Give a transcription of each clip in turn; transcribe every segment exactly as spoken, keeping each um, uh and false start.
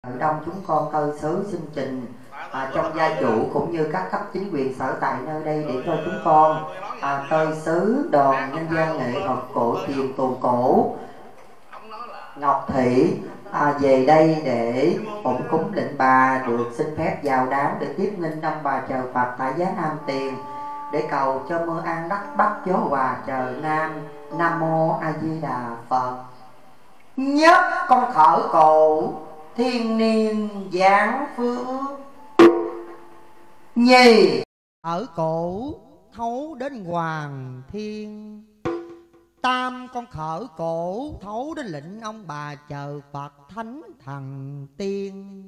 Ở đông chúng con cơ xứ xin trình à, trong gia chủ cũng như các cấp chính quyền sở tại nơi đây để cho chúng con à, cơ xứ đoàn nhân dân nghệ thuật cổ truyền tuồng cổ Ngọc Thị à, về đây để phụng cúng lệnh bà, được xin phép vào đám để tiếp nghinh năm bà chờ Phật tại giá Nam Tiền để cầu cho mưa an đắc bắc gió hòa trời Nam. Nam mô A Di Đà Phật. Nhất con khởi cổ thiên niên giáng phước, nhì ở cổ thấu đến hoàng thiên, tam con khởi cổ thấu đến lệnh ông bà chờ Phật thánh thần tiên.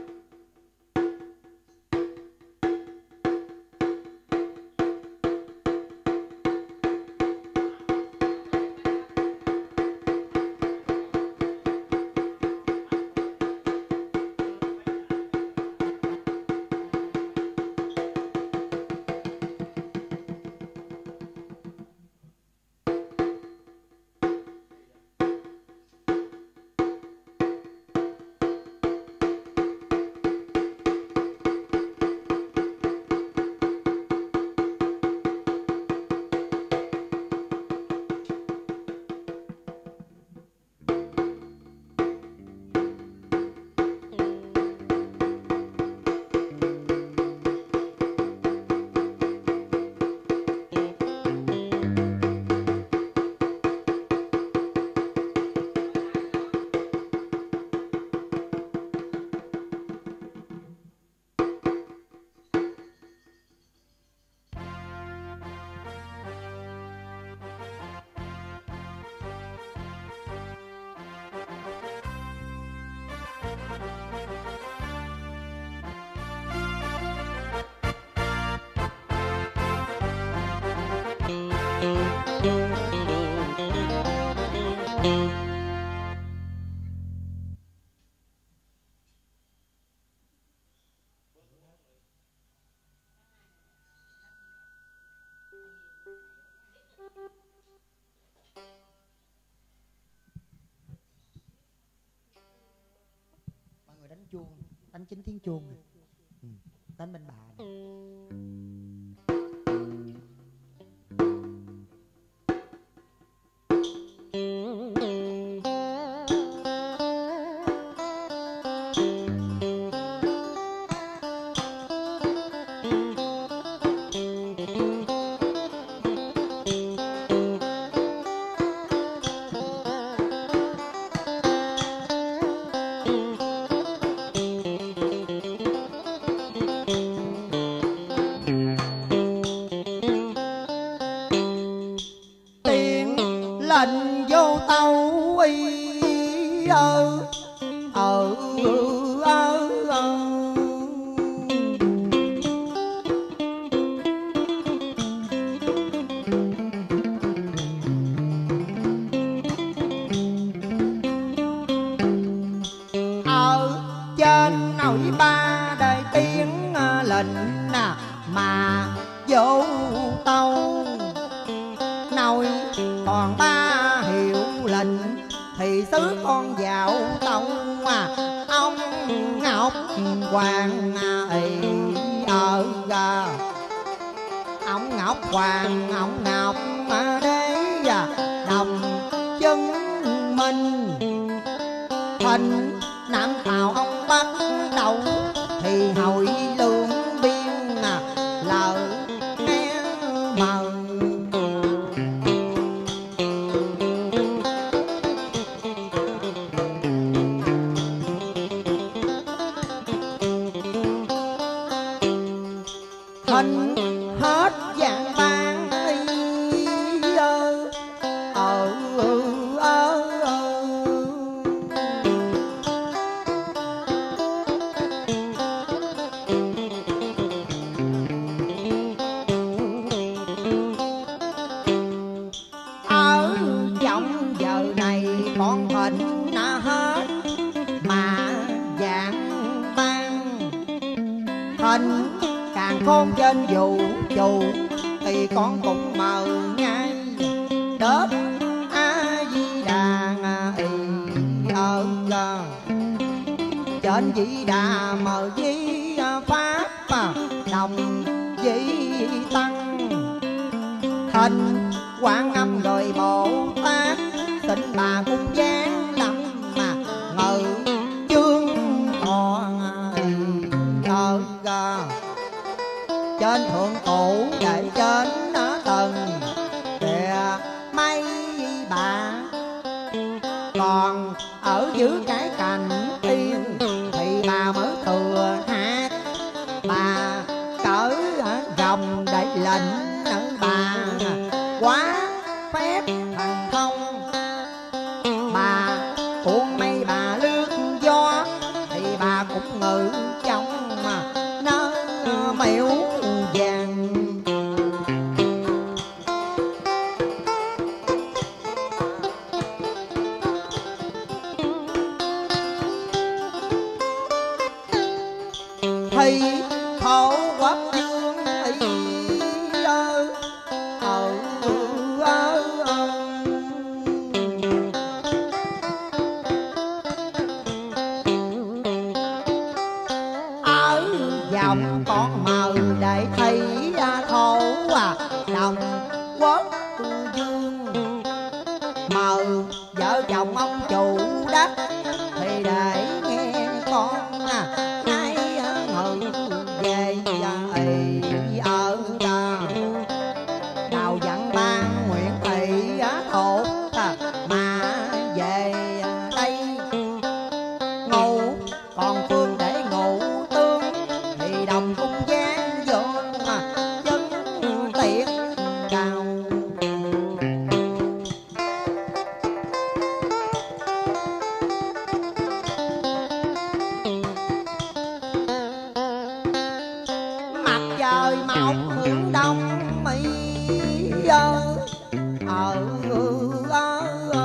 Mọi người đánh chuông, đánh chính tiếng chuông này. Ừ, đánh bên bà này. Lệnh vô tâu y ơ ở ơ ở trên nồi ba đời tiếng lệnh nè mà vô tâu nồi còn ba hiệu lệnh thì xứ con vào tông mà ông Ngọc Hoàng ì ở gà ông Ngọc Hoàng ông Ngọc đế và đồng chứng minh hình Nam Tào ông bắt đầu thì hội lương biên lợ nghe mờ hình hết dạng ban y ơ ở ơ ở trong giờ này con hình đã hết mà dạng ban hình càng khôn trên vũ trụ thì con cũng mờ ngay đớp A Di Đà ì ở đến dĩ đà mờ di pháp đồng dĩ tăng hình Quán Âm rồi Bồ Tát xin bà cung giáng lâm mà ngự chương thọ ở trên thượng cổ để trên tầng địa mấy bà, còn ở dưới cái cành tiên thì bà mới thừa hát bà cỡ gồng để lệnh nữ bà quá phép thần thông. Bà cuốn mây bà lướt gió thì bà cũng ngự trong mà nó miễu vàng. Thì khổ quốc dương ý ơ ờ ơ ở dòng con mờ để thấy thổ đồng quốc dương. Mờ vợ chồng ông chủ đất thì để nghe con ai ngự về ở đào dặn ban nguyện thị thổ mà về đây ngủ, còn phương để ngủ tương thì đồng cung giáng vô chân tiện cao. Mặt trời mọc hướng đông mi ơ ờ ơ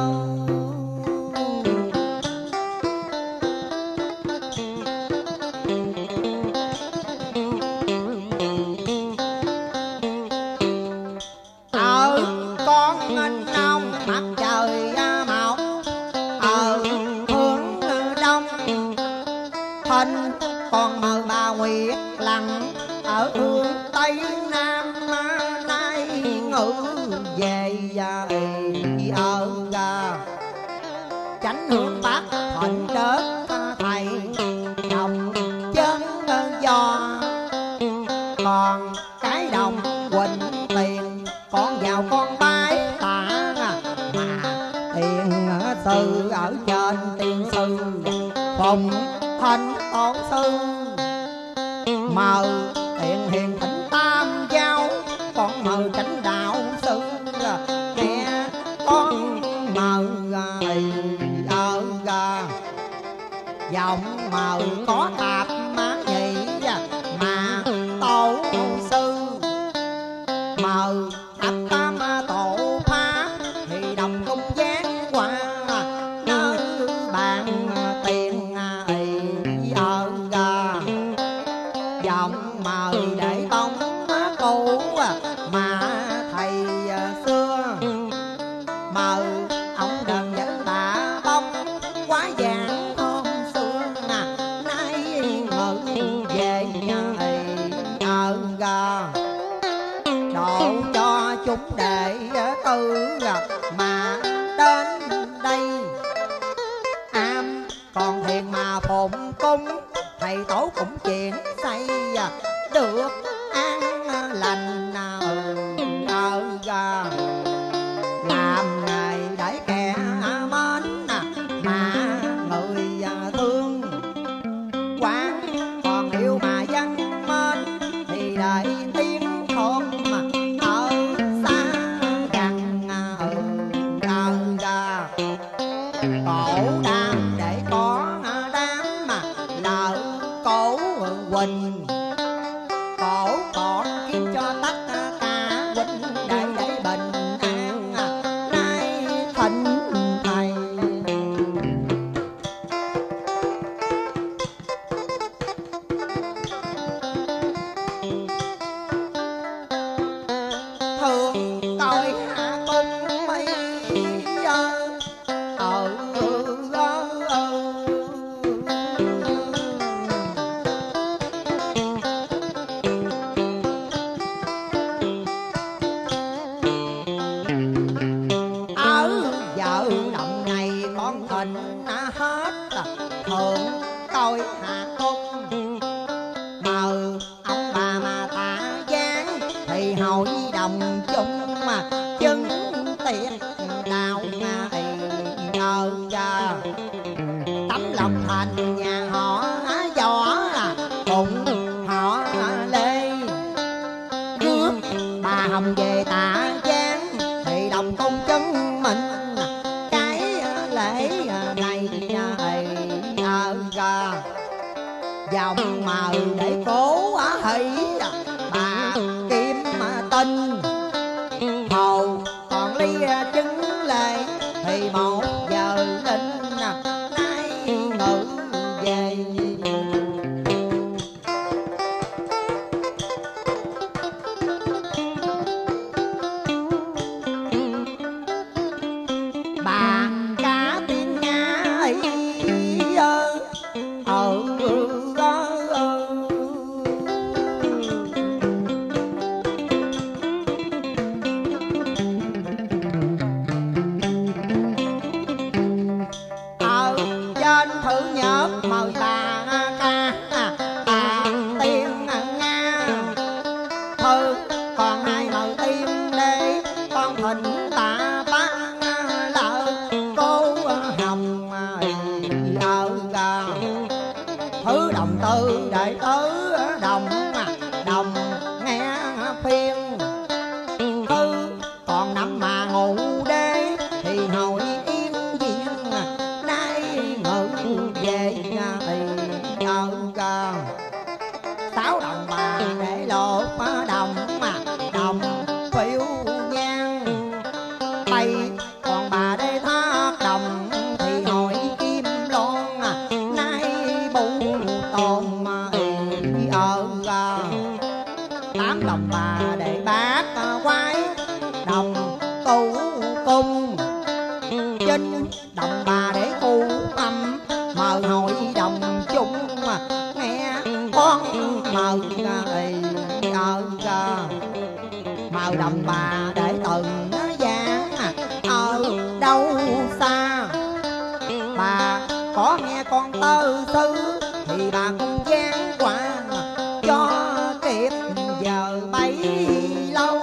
ở con anh ông mặt trời mọc ở hướng đông hình còn mờ bà nguyệt lặng ở hướng tây nam nay ngự về ở chánh hướng bắc thuận đất thầy đồng chân do, còn cái đồng quỳnh tiền con vào con bái tạ mà tiền sư ở trên tiên sư phùng thánh tổ sư. Mờ tiện hiền thỉnh tam giáo con mờ chánh đạo sư nghe con mờ ở dòng mờ có tạp má nhị mà tổ sư. Mờ thập tam tổ pháp thì đồng cung giáng qua nơi bạn tiền ở dòng mờ để bóng cũ mà thầy xưa. Mờ ông đần vẫn tạ bóng quá vàng hôm xưa nay ngự về ở độ cho chúng đệ tử mà đến đây am còn thiền mà phụng cung thầy tổ cũng chuyện xây được an lành ở làm ngày để kẻ mến mà người thương quán còn yêu mà dân mến thì đợi tiếng thôn ở xa gần ở cổ đam để có đám mà lỡ cổ quỳnh cổ còn kiếm cho tất cả quỳnh để để bình an nay thịnh thầy. Thường coi hạ cung mấy ở ở coi hạ cung mờ ông bà mà tạ giáng thì hội đồng chung mà chứng tiệc đào ngày ở cha tấm lòng thành nhà họ võ cùng họ Lê rước bà Hồng về tạ giáng thì đồng công chứng mình cái lễ này ở ra dòng mờ để cố hỷ bà Kim Tinh hồ còn ly chứng lệ thì một giờ linh nay ngự về bà cá tiếng Nga ấy ơ ờ trên thử nhớ mời bà ca bà tiên Nga thư còn hai mời tiên để con thỉnh bà ban lợ cô Hồng ở ga thứ đồng tư để tứ đồng đồng nghe phiên thư còn năm mà ngủ đế thì hồi yên diện nay ngự về thì ở ga sáu đồng bà để lột đồng mà đồng phiêu nhang bay còn bà để thác đồng thì hỏi kim loan nay bù tồn mà ở ga tám đồng bà để bác quái đồng tu cung chinh đồng bà để cu âm mời hội đồng chung mà nghe con mời ở ga mời đồng bà để từng giang ở đâu xa bà có nghe con tơ sư thì bà cũng giang qua cho kịp giờ bấy lâu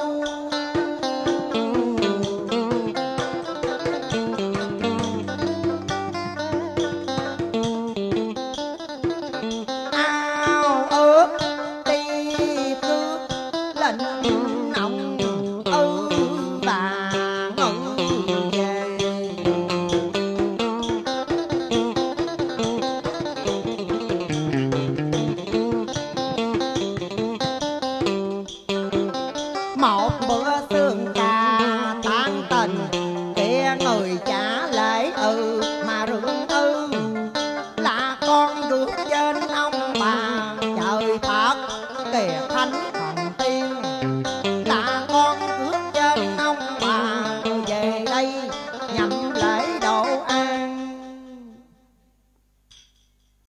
ao ước đi cướp lệnh nồng ư bà ngự về một bữa sương ca tán tình kia người trả lễ ừ mà rượng ư là con gước trên ông bà trời Phật kìa thánh thần tiên